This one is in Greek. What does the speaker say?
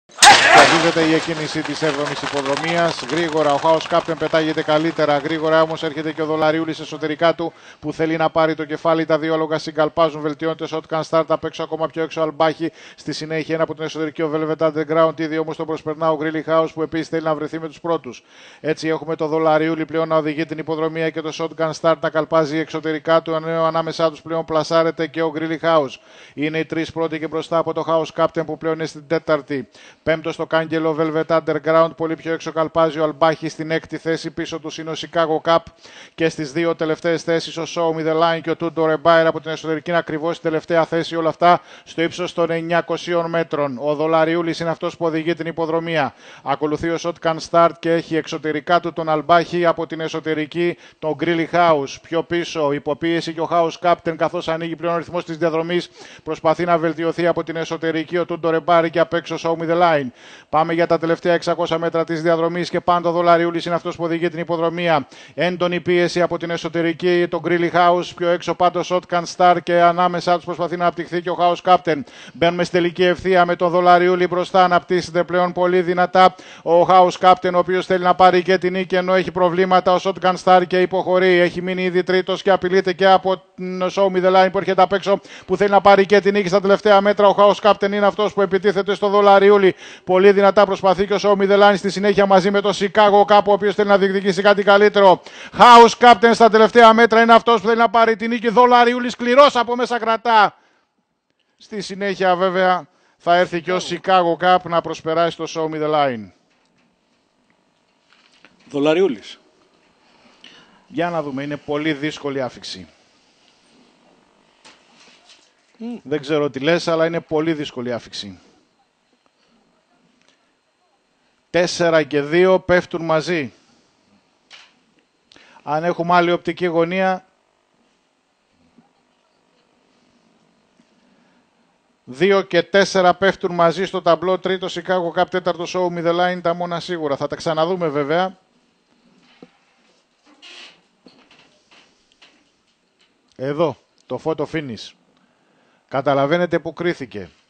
Κερδίζεται η εκκίνηση της 7ης υποδρομίας. Γρήγορα ο House Captain πετάγεται καλύτερα. Γρήγορα όμως έρχεται και ο Δολαριούλης εσωτερικά του που θέλει να πάρει το κεφάλι. Τα δύο άλογα συγκαλπάζουν. Βελτιώνεται shotgun start απ' έξω, ακόμα πιο έξω Αλμπάχη. Στη συνέχεια ένα από την εσωτερική ο Velvet Underground. Ήδη όμως τον προσπερνά ο Greely House που επίσης θέλει να βρεθεί με τους πρώτους. Έτσι έχουμε το Δολαριούλη πλέον να οδηγεί την υποδρομία και το shotgun start να καλπάζει εξωτερικά του. Ανάμεσά τους πλέον πλασάρεται και ο Greely House. Είναι οι τρεις πρώτοι και μπροστά από το House Captain που πλέον είναι στην τέταρτη. Πέμπτο στο Κάγκελο Velvet Underground, πολύ πιο έξω καλπάζει ο Αλμπάχη στην έκτη θέση, πίσω του είναι ο Chicago Cup και στις δύο τελευταίες θέσεις ο Show Me The Line και ο Tudor Empire από την εσωτερική είναι ακριβώς στην τελευταία θέση, όλα αυτά στο ύψος των 900 μέτρων. Ο Δολαριούλης είναι αυτός που οδηγεί την υποδρομία. Ακολουθεί ο Shotgun Start και έχει εξωτερικά του τον Αλμπάχη, από την εσωτερική τον Greely House. Πιο πίσω υποπίεση και ο House Captain καθώς ανοίγει πλέον ο ρυθμός της διαδρομής, προσπαθεί να βελτιωθεί από την εσωτερική ο Tudor Empire και απ' έξω Show Me The Line. Πάμε για τα τελευταία 600 μέτρα της διαδρομής και πάντα ο Δολαριούλης είναι αυτός που οδηγεί την υποδρομία. Έντονη πίεση από την εσωτερική, το Greely House, πιο έξω πάντω Shotgun Star και ανάμεσά τους προσπαθεί να αναπτυχθεί και ο House Captain. Μπαίνουμε στη τελική ευθεία με τον Δολαριούλη μπροστά, αναπτύσσεται πλέον πολύ δυνατά ο House Captain, ο οποίος θέλει να πάρει και την νίκη ενώ έχει προβλήματα ο Shotgun Star και υποχωρεί. Έχει μείνει ήδη τρίτος και απειλείται και από την Show Me The Line που έρχεται απ' έξω που θέλει να πάρει και την νίκη στα τελευταία μέτρα. Ο House Captain είναι αυτός που επιτίθεται στο Δολαριούλη. Πολύ δυνατά προσπαθεί και ο Show Me The Line στη συνέχεια μαζί με τον Chicago Cup, ο οποίος θέλει να διεκδικήσει κάτι καλύτερο. House Captain στα τελευταία μέτρα είναι αυτός που θέλει να πάρει την νίκη. Δολαριούλη σκληρός από μέσα κρατά. Στη συνέχεια βέβαια θα έρθει και ο Chicago Cup να προσπεράσει το Show Me The Line. Δολαριούλης. Για να δούμε, είναι πολύ δύσκολη άφιξη. Δεν ξέρω τι λες, αλλά είναι πολύ δύσκολη άφιξη. 4 και 2 πέφτουν μαζί. Αν έχουμε άλλη οπτική γωνία, 2 και 4 πέφτουν μαζί στο ταμπλό. Τρίτο Chicago Cup, τέταρτο Show Me The Line, τα μόνα σίγουρα. Θα τα ξαναδούμε βέβαια. Εδώ, το photo finish. Καταλαβαίνετε που κρίθηκε.